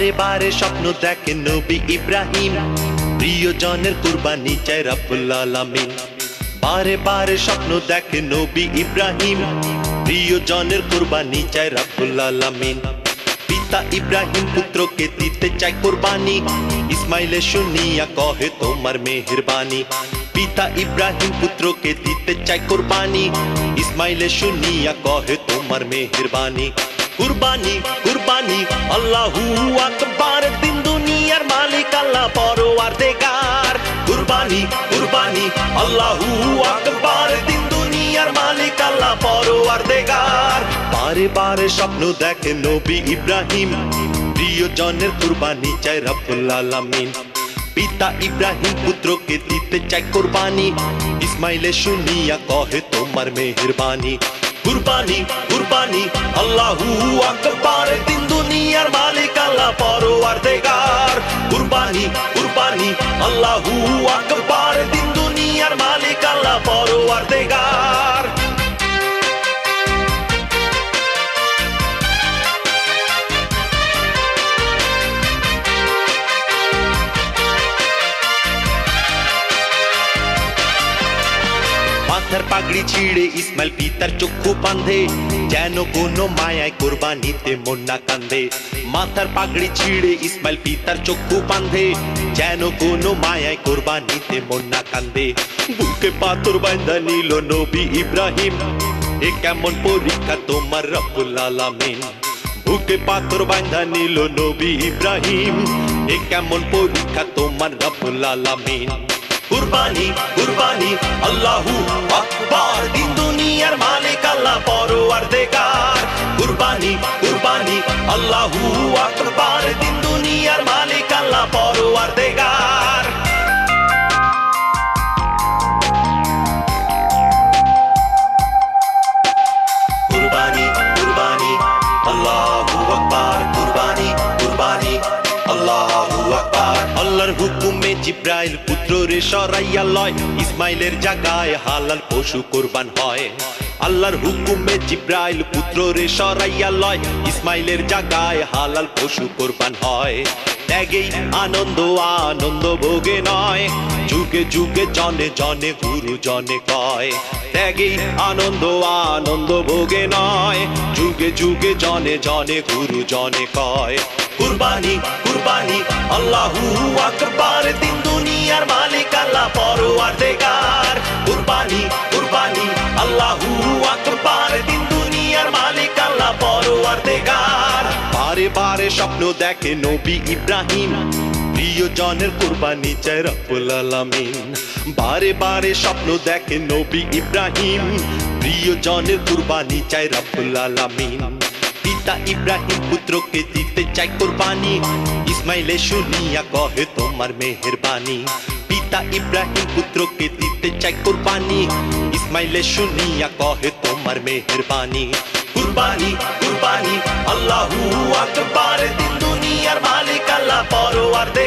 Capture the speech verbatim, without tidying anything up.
বারে বারে স্বপ্ন দেখে নবী ইব্রাহিম, প্রিয়জনের কুরবানি চায় রব্বুল আলামিন। বারে বারে স্বপ্ন দেখে নবী ইব্রাহিম, প্রিয়জনের কুরবানি চায় রব্বুল আলামিন। পিতা ইব্রাহিম পুত্রকে দিতে চায় কুরবানি, ইসমাইলে শুনিয়া কহে তোমার মেহেরবানি। পিতা ইব্রাহিম পুত্রকে দিতে চায় কুরবানি, ইসমাইলে শুনিয়া কহে তোমার মেহেরবানি। কুরবানি কুরবানি আল্লাহু আকবার, দিন দুনিয়ার মালিক আল্লাহ পরওয়ারদিগার। কুরবানি কুরবানি আল্লাহু আকবার, দিন দুনিয়ার মালিক আল্লাহ পরওয়ারদিগার। বারে বারে স্বপ্ন দেখে নবী ইব্রাহিম, প্রিয়জনের কুরবানি চায় রব্বুল আলামিন। পিতা ইব্রাহিম পুত্রকে দিতে চায় কুরবানি, ইসমাইলে শুনিয়া কহে তোমার মেহেরবানি। কুরবানি কুরবানি আল্লাহু আকবার, দিন দুনিয়ার মালিক আল্লাহ পরওয়ারদিগার। কুরবানি কুরবানি আল্লাহু আকবার, দিন দুনিয়ার মালিক আল্লাহ পরওয়ারদিগার। মাথার পাগড়ি ছিঁড়ে ইসমাইল পিতার চক্ষু বাঁধে, যেন কোনো মায়ায় কুরবানিতে মন না কান্দে। মাথার পাগড়ি ছিঁড়ে ইসমাইল পিতার চক্ষু বাঁধে, যেন কোনো মায়ায় কুরবানিতে মন না কান্দে। বুকে পাথর বাঁধা নিল নবী ইব্রাহিম, এ কেমন পরীক্ষা তোমার রব্বুল আলামিন। বুকে পাথর বাঁধা নিল নবী ইব্রাহিম, এ কেমন পরীক্ষা তোমার রব্বুল আলামিন। কুরবানি কুরবানি আল্লাহু আকবার, দিন দুনিয়ার মালিক আল্লাহ পরওয়ারদিগার। কুরবানি কুরবানি আল্লাহু আকবার, দিন দুনিয়ার মালিক আল্লাহ পরওয়ারদিগার। কুরবানি কুরবানি আল্লাহু আকবার, কুরবানি কুরবানি আল্লাহু আকবার। আল্লাহর হুকুমে জিব্রাইল পুত্ররে সরাইয়া লয়, ইসমাইলের জায়গায় হালাল পশু কুরবান হয়। আল্লাহর হুকুমে জিব্রাইল পুত্ররে সরাইয়া লয়, ইসমাইলের জায়গায় হালাল পশু কুরবান হয়। ত্যাগেই আনন্দ আনন্দ ভোগে নয়, যুগে যুগে জনে জনে গুরু জনে কয়। ত্যাগেই আনন্দ আনন্দ ভোগে নয়, যুগে যুগে জনে জনে গুরু জনে কয়। কুরবানি কুরবানি আল্লাহু আকবার, দিন দুনিয়ার মালিক আল্লাহ পরওয়ারদিগার। কুরবানি কুরবানি আল্লাহু আকবার, দিন দুনিয়ার মালিক আল্লাহ পরওয়ারদিগার। বারে বারে স্বপ্ন দেখে নবী ইব্রাহিম, প্রিয়জনের কুরবানি চায় রব্বুল আলামিন। বারে বারে স্বপ্ন দেখে নবী ইব্রাহিম, প্রিয়জনের কুরবানি চায় রব্বুল আলামিন। পিতা ইব্রাহিম পুত্রকে দিতে চায় কুরবানি, ইসমাইলে শুনিয়া কহে তোমার মেহেরবানি। পিতা ইব্রাহিম পুত্রকে দিতে চায় কুরবানি, ইসমাইলে শুনিয়া কহে তোমার মেহেরবানি। কুরবানি কুরবানি আল্লাহু আকবার, দিন দুনিয়ার মালিক আল্লাহ পরওয়ারদিগার।